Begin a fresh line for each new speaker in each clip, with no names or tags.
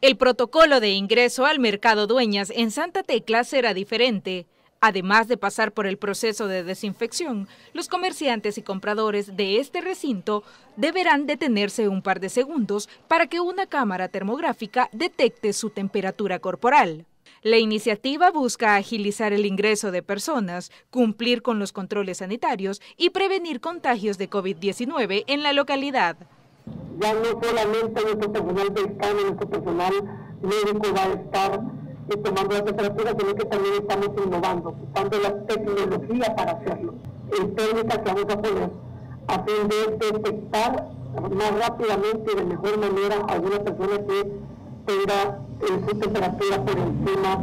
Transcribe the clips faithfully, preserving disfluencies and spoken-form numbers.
El protocolo de ingreso al Mercado Dueñas en Santa Tecla será diferente. Además de pasar por el proceso de desinfección, los comerciantes y compradores de este recinto deberán detenerse un par de segundos para que una cámara termográfica detecte su temperatura corporal. La iniciativa busca agilizar el ingreso de personas, cumplir con los controles sanitarios y prevenir contagios de COVID diecinueve en la localidad.
Ya no solamente nuestro personal del C A N, nuestro personal médico va a estar eh, tomando la temperatura, sino que también estamos innovando, usando la tecnología para hacerlo. En técnicas que vamos a poner a fin de detectar más rápidamente y de mejor manera a alguna persona que tenga eh, su temperatura por encima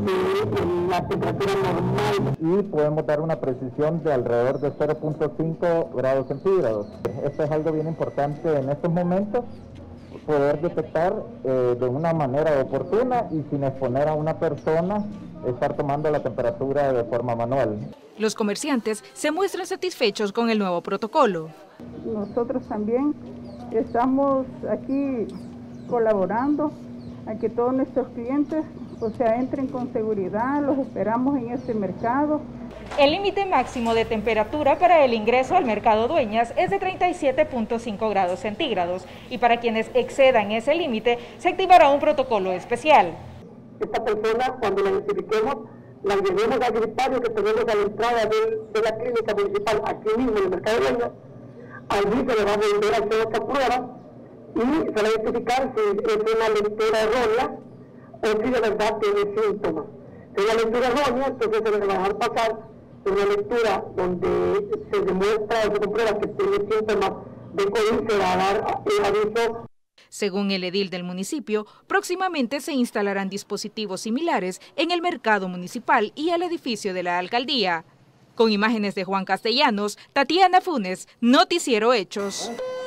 de la temperatura normal.
Y podemos dar una precisión de alrededor de cero punto cinco grados centígrados. Esto es algo bien importante en estos momentos, poder detectar eh, de una manera oportuna y sin exponer a una persona, estar tomando la temperatura de forma manual.
Los comerciantes se muestran satisfechos con el nuevo protocolo.
Nosotros también estamos aquí colaborando a que todos nuestros clientes o sea, entren con seguridad, los esperamos en este mercado.
El límite máximo de temperatura para el ingreso al Mercado Dueñas es de treinta y siete punto cinco grados centígrados y para quienes excedan ese límite se activará un protocolo especial.
Esta persona, cuando la identifiquemos, la llevemos al gritario que tenemos a la entrada de, de la clínica municipal, aquí mismo en el Mercado Dueñas. Allí se le va a volver a hacer otra prueba y se va a identificar si es una lectura errónea o si de verdad tiene síntomas. Si es una lectura errónea, entonces se le va a dejar pasar una lectura donde se demuestra o se comprueba que tiene síntomas de COVID, se va a dar el aviso.
Según el edil del municipio, próximamente se instalarán dispositivos similares en el mercado municipal y el edificio de la alcaldía. Con imágenes de Juan Castellanos, Tatiana Funes, Noticiero Hechos.